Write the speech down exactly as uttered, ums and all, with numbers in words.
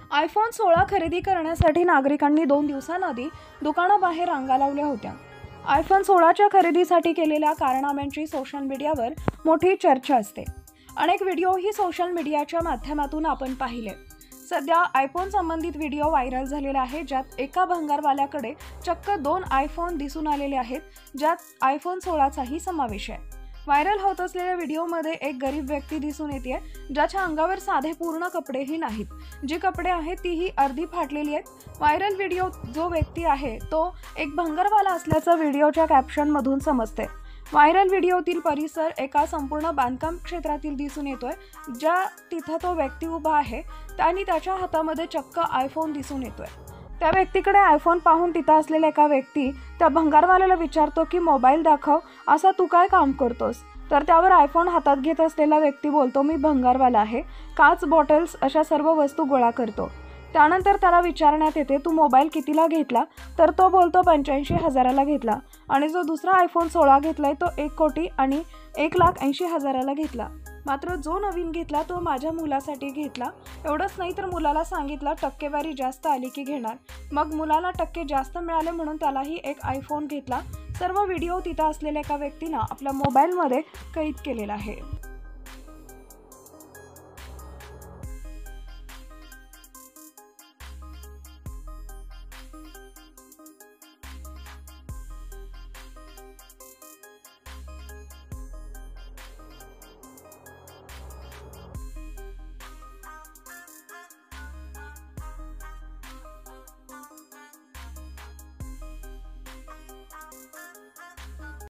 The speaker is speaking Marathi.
आयफोन सोळा खरेदी करण्यासाठी नागरिकांनी दोन दिवसांआधी दुकानाबाहेर रांगा लावल्या होत्या। आयफोन सोळाच्या खरेदीसाठी केलेल्या कारनाम्यांची सोशल मीडियावर मोठी चर्चा असते। अनेक व्हिडिओही सोशल मीडियाच्या माध्यमातून आपण पाहिले। सध्या आयफोन संबंधित व्हिडिओ व्हायरल झालेले आहे, ज्यात एका भंगारवाल्याकडे चक्क दोन आयफोन दिसून आलेले आहेत, ज्यात आयफोन सोळाचाही समावेश आहे। व्हायरल होत असलेल्या व्हिडिओमध्ये एक गरीब व्यक्ती दिसून येते, ज्याच्या अंगावर साधे पूर्ण कपडेही नाहीत। जी कपडे आहेत तीही अर्धी फाटलेली आहेत। व्हायरल व्हिडिओ जो व्यक्ती आहे तो एक भंगारवाला असल्याचं व्हिडिओच्या कॅप्शन मधून समजते। व्हायरल व्हिडिओतील परिसर एका संपूर्ण बांधकाम क्षेत्रातील दिसून येतोय, ज्या तिथे तो व्यक्ती उभा आहे आणि त्याच्या हातामध्ये चक्क आयफोन दिसून येतोय। त्या व्यक्तीकडे आयफोन पाहून तिथे असलेला एका व्यक्ती त्या भंगारवाल्याला विचारतो की मोबाईल दाखव, असा तू काय काम करतोस? तर त्यावर आयफोन हातात घेत असलेला व्यक्ती बोलतो, मी भंगारवाला आहे, काच, बॉटल्स अशा सर्व वस्तू गोळा करतो। त्यानंतर त्याला विचारण्यात येते, तू मोबाईल कितीला घेतला? तर तो बोलतो पंच्याऐंशी हजाराला घेतला। आणि जो दुसरा आयफोन सोळा घेतलाय तो एक कोटी आणि एक लाख ऐंशी हजाराला घेतला। मात्र जो नवीन घेतला तो माझ्या मुलासाठी घेतला। एवढंच नाही तर मुलाला सांगितलं टक्केवारी जास्त आली की घेणार, मग मुलाला टक्के जास्त मिळाले म्हणून त्यालाही एक आयफोन घेतला। सर्व व्हिडिओ तिथं असलेल्या एका व्यक्तीनं आपल्या मोबाईलमध्ये कैद केलेला आहे।